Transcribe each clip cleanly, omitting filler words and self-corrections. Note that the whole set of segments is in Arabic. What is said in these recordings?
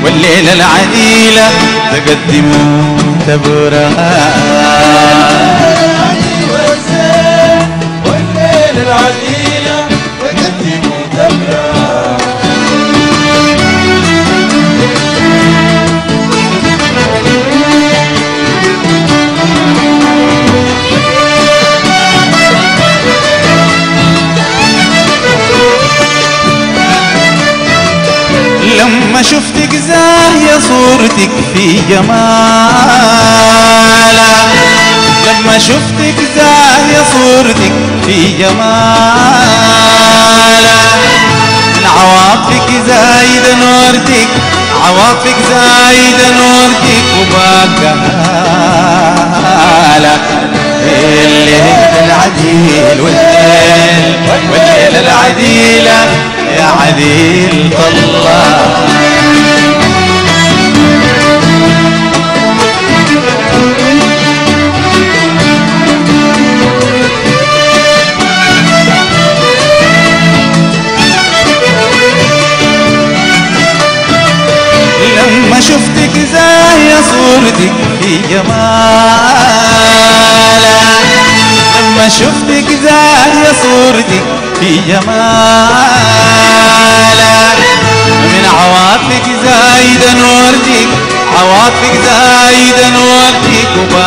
والليلة العديلة تقدموا تبرها. والليلة العديلة تقدموا تبرها. لما شفتك زاهية صورتك في جمالها، لما شفتك زاهية صورتك في جمالها، من عواطفك زايدة نورتك، عواطفك زايدة نورتك وباقالها. الليل العديل والليل العديلة يا عديل طلع. لما شفتك زاهية صورتك في جمالها، لما شفتك زاهية صورتك في جمالها، من عواطفك زايدة نورتك، عواطفك زايدة نورتك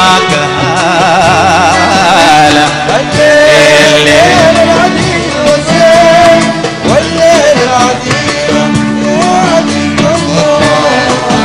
وباقالها. الليل العديل وزين والليل العديل يا عديل الله.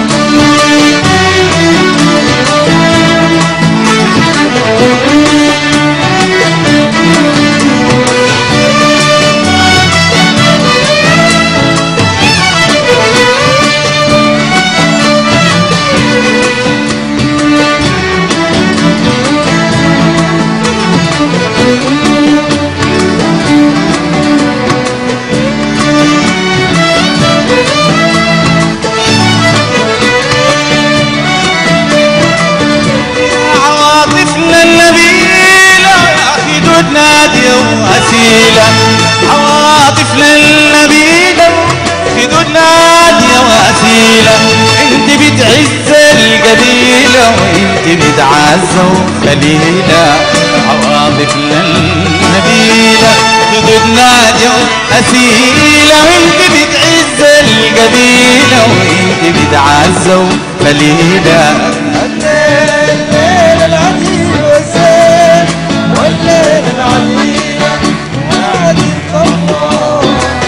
نادية وأسيلة، عواطف للنبيلة خدود نادية وأسيلة، انت بتعز القبيلة وانت بتعزة وخليلة. عواطف للنبيلة خدود نادية وأسيلة، وانت بتعز القبيلة وانت بتعزة وخليلة. الليل العديل وزين والليل العديل يا عديل الله.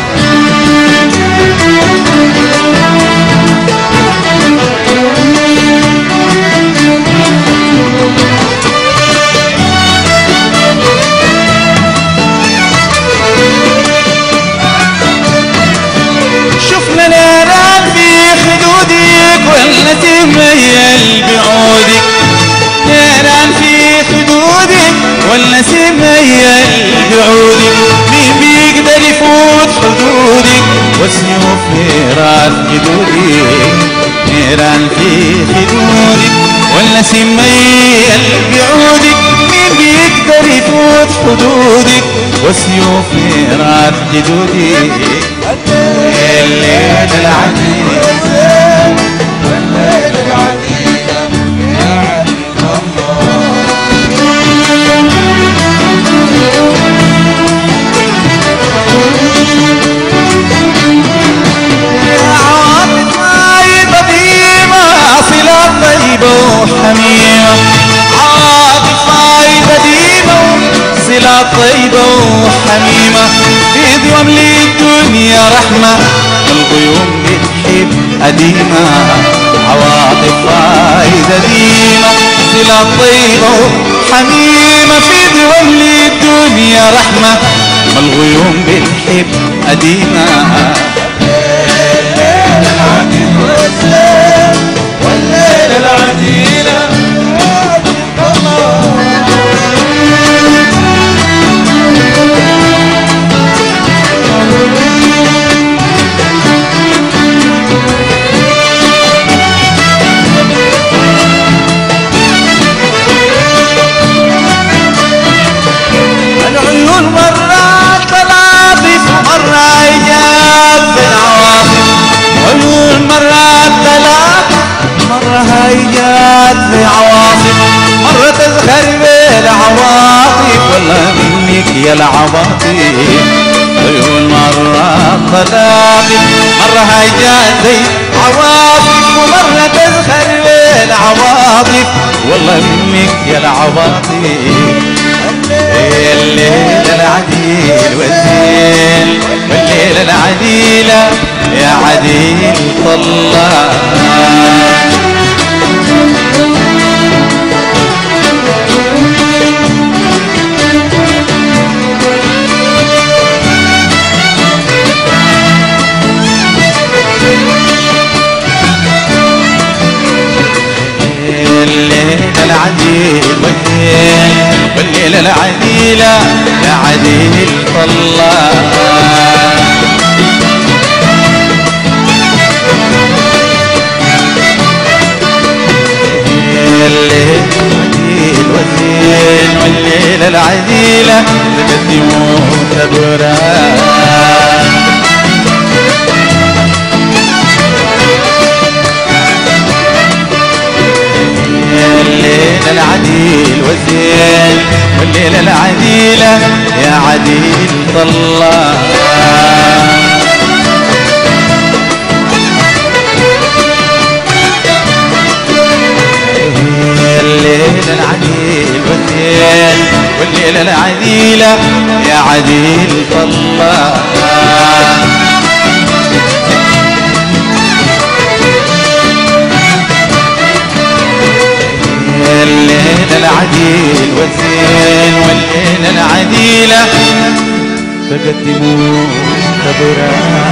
شفنا نيران في خدودك والنسيم ميل بعودك، نيران في خدودك والنسيم ميل بعودك، مين بيقدر يفوت حدودك والسيوف نيران جدودك. نيران في خدودك والنسيم ميل بعودك، مين بيقدر يفوت حدودك والسيوف نيران جدودك. الليل العديل والليل العديل يا عديل عواطف طيبة ديمة صلات طيبة وحميمة، عواطف طيبة ديمة صلات طيبة وحميمة، في دوام للدنيا رحمة الغيوم بتحب قديمة. عواطف طيبة ديمة صلات طيبة وحميمة، في دوام للدنيا رحمة الغيوم بتحب قديمة. الليل العديل وزين والليل العديل يا عديل الله. العيون مرات تلاطف ومرة إيجاب يا العواطف عيون مرة طلاقي مرة هيجاتي عواطف ومرة تزخر بين عواطف والله منك يا العواطف الليلة العديل والزين والليلة العديلة يا عديل طلال الليلة العديل والزين والليلة العديلة يا عديل طلال الليل العديل والزين والليلة العديلة تقدمون تبران الليلة العديل والزين والليلة العديلة يا عديل طلال الليلة العديل والزين والليلة العديلة يا عديل طلال الليلة العديل والزين والليلة العديلة تقدموا تبران